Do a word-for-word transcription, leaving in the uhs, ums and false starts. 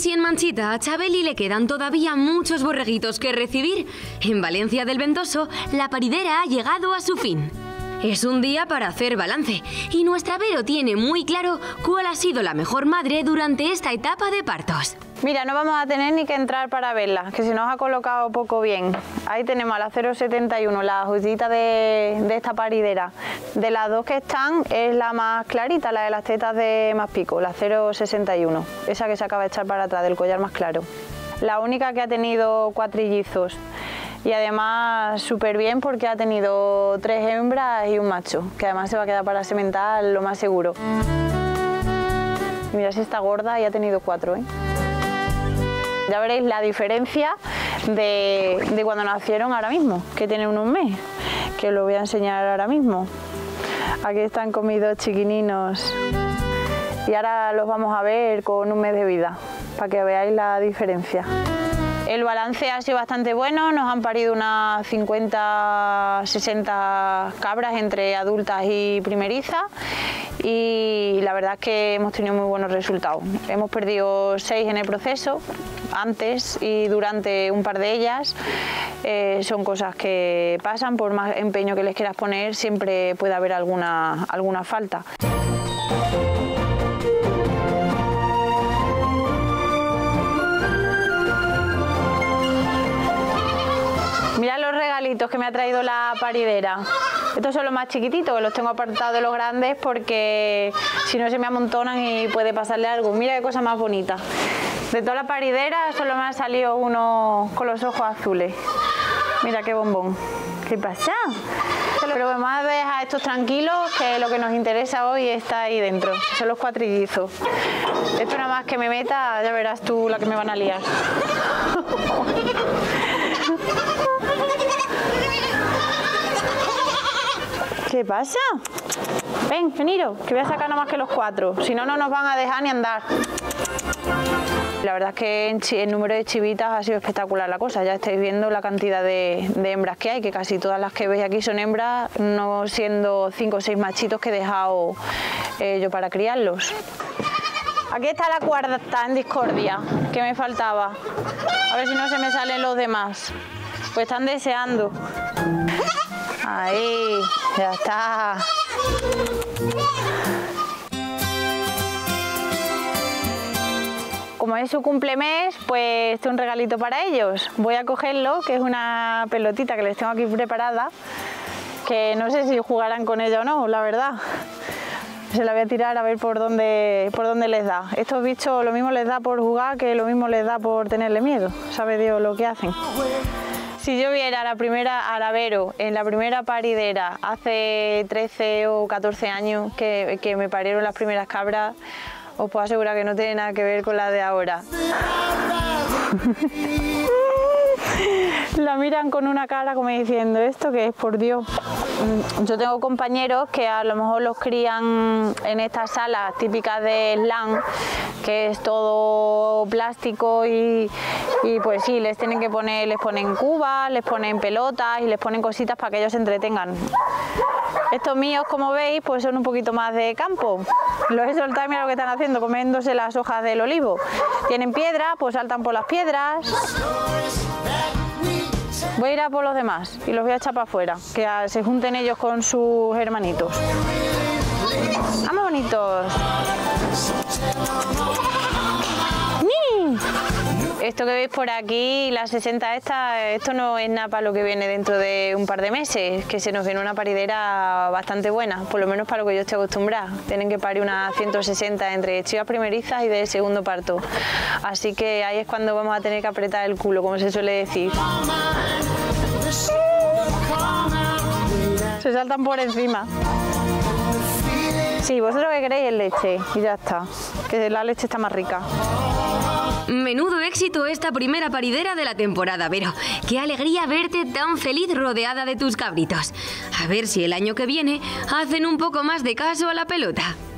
si en Manchita a Chabeli le quedan todavía muchos borreguitos que recibir, en Valencia del Ventoso la paridera ha llegado a su fin. Es un día para hacer balance y nuestra Vero tiene muy claro cuál ha sido la mejor madre durante esta etapa de partos. Mira, no vamos a tener ni que entrar para verla, que se nos ha colocado poco bien. Ahí tenemos a la cero setenta y uno, la joyita de, de esta paridera. De las dos que están, es la más clarita, la de las tetas de más pico, la cero sesenta y uno, esa que se acaba de echar para atrás, del collar más claro. La única que ha tenido cuatrillizos. Y además súper bien porque ha tenido tres hembras y un macho, que además se va a quedar para sementar lo más seguro. Mira si está gorda y ha tenido cuatro, ¿eh? Ya veréis la diferencia de, de cuando nacieron ahora mismo, que tienen un mes, que os lo voy a enseñar ahora mismo. Aquí están con mis dos chiquininos y ahora los vamos a ver con un mes de vida, para que veáis la diferencia. El balance ha sido bastante bueno, nos han parido unas cincuenta, sesenta cabras entre adultas y primerizas y la verdad es que hemos tenido muy buenos resultados. Hemos perdido seis en el proceso, antes y durante un par de ellas. Eh, son cosas que pasan, por más empeño que les quieras poner, siempre puede haber alguna, alguna falta. Mirad los regalitos que me ha traído la paridera. Estos son los más chiquititos, los tengo apartados de los grandes porque si no se me amontonan y puede pasarle algo. Mira qué cosa más bonita. De toda la paridera solo me ha salido uno con los ojos azules. Mira qué bombón. ¿Qué pasa? Pero vamos a dejar estos tranquilos, que lo que nos interesa hoy está ahí dentro. Son los cuatrillizos. Esto nada más que me meta, ya verás tú la que me van a liar. ¿Qué pasa? Ven, veniros, que voy a sacar nada más que los cuatro. Si no, no nos van a dejar ni andar. La verdad es que el número de chivitas ha sido espectacular la cosa. Ya estáis viendo la cantidad de, de hembras que hay, que casi todas las que veis aquí son hembras, no siendo cinco o seis machitos que he dejado eh, yo para criarlos. Aquí está la cuarta en discordia, que me faltaba. A ver si no se me salen los demás. Pues están deseando. Ahí, ya está. Como es su cumplemes, pues este es un regalito para ellos. Voy a cogerlo, que es una pelotita que les tengo aquí preparada, que no sé si jugarán con ella o no, la verdad. Se la voy a tirar a ver por dónde, por dónde les da. Estos bichos lo mismo les da por jugar que lo mismo les da por tenerle miedo. Sabe Dios lo que hacen. Si yo viera a la primera, a la Vero en la primera paridera hace trece o catorce años que, que me parieron las primeras cabras, os puedo asegurar que no tiene nada que ver con la de ahora. La miran con una cara como diciendo, ¿esto qué es, por Dios? Yo tengo compañeros que a lo mejor los crían en estas salas típicas de slam, que es todo plástico y, y pues sí, les tienen que poner, les ponen cubas, les ponen pelotas y les ponen cositas para que ellos se entretengan. Estos míos, como veis, pues son un poquito más de campo. Los he soltado, mira lo que están haciendo, comiéndose las hojas del olivo. Tienen piedra, pues saltan por las piedras. Voy a ir a por los demás y los voy a echar para afuera, que se junten ellos con sus hermanitos. ¡Vamos, bonitos! ¡Ni! Esto que veis por aquí, las sesenta esta, esto no es nada para lo que viene dentro de un par de meses, que se nos viene una paridera bastante buena, por lo menos para lo que yo estoy acostumbrada. Tienen que parir unas ciento sesenta entre chivas primerizas y de segundo parto. Así que ahí es cuando vamos a tener que apretar el culo, como se suele decir. Se saltan por encima. Sí, vosotros que queréis es leche y ya está, que la leche está más rica. Menudo éxito esta primera paridera de la temporada, Vero. Qué alegría verte tan feliz rodeada de tus cabritos. A ver si el año que viene hacen un poco más de caso a la pelota.